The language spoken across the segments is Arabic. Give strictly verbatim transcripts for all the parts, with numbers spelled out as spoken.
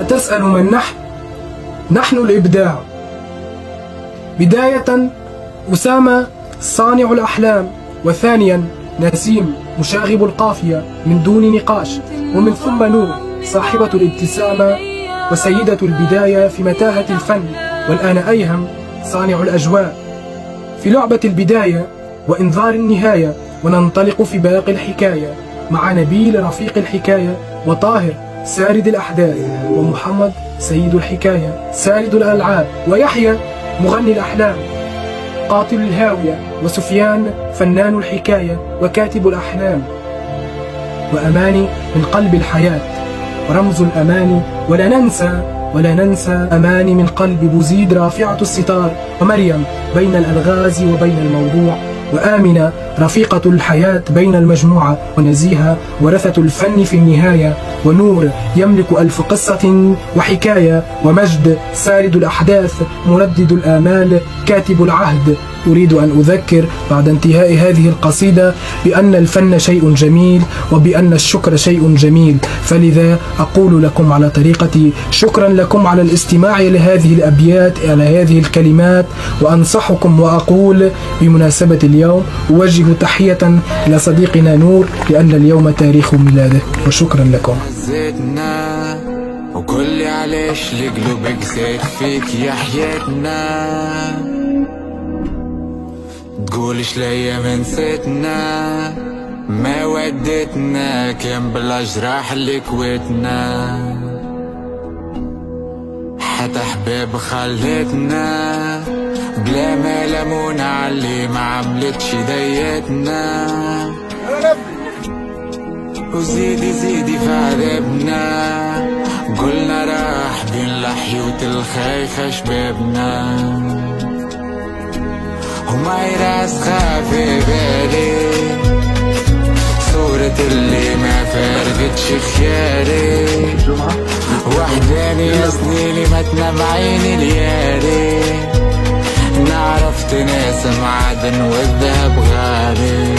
أتسأل من نحن؟ نحن الإبداع. بداية أسامة صانع الأحلام، وثانيا نسيم مشاغب القافية من دون نقاش، ومن ثم نور صاحبة الابتسامة وسيدة البداية في متاهة الفن، والآن أيهم صانع الأجواء. في لعبة البداية وإنذار النهاية، وننطلق في باقي الحكاية مع نبيل رفيق الحكاية، وطاهر سارد الأحداث، ومحمد سيد الحكاية سارد الألعاب، ويحيى مغني الأحلام قاتل الهاوية، وسفيان فنان الحكاية وكاتب الأحلام، وأماني من قلب الحياة ورمز الأماني. ولا ننسى ولا ننسى أماني من قلب بوزيد رافعة الستار، ومريم بين الألغاز وبين الموضوع، وآمنة رفيقة الحياة بين المجموعة، ونزيهة ورثة الفن في النهاية، ونور يملك ألف قصة وحكاية، ومجد سارد الأحداث مردد الآمال كاتب العهد. أريد أن أذكر بعد انتهاء هذه القصيدة بأن الفن شيء جميل، وبأن الشكر شيء جميل، فلذا أقول لكم على طريقتي شكرا لكم على الاستماع لهذه الأبيات، على هذه الكلمات، وأنصحكم وأقول بمناسبة اليوم أوجه تحية إلى صديقنا نور، لأن اليوم تاريخ ميلاده، وشكرا لكم. وكل علاش لقلوبك زاد فيك يا حياتنا، تقولش ليا ما نسيتنا، ما ودتنا كان بالاجراح اللي كويتنا، حتى حباب خلتنا بلا ما لمونا عاللي ما عملتش ديتنا، وزيدي زيدي في عذابنا، قلنا راح بين لحيوت الخايخة شبابنا، وما يراسخها في بالي صورة اللي ما فارقتش خيالي، وحداني يا سنيني ما تنام عيني ليالي، نعرف ناس معدن والذهب غالي،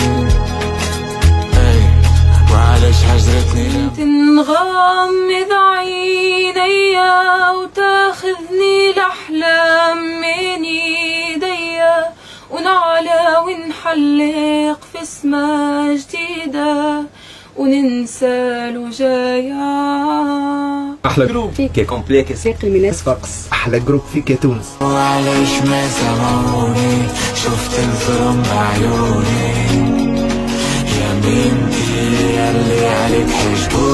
وعلاش هجرتني تنغمض عينيا وتاخذني الأحلام من ايديا، ونعلى ونحلق في سما جديدة، وننسى الوجايا. أحلى جروب فيك يا كومبليكس ساقي من فقس، أحلى جروب فيك يا تونس. وعلاش ما سمعوني شفت الظلم بعيوني، يا بنتي ياللي عليك حجبوني.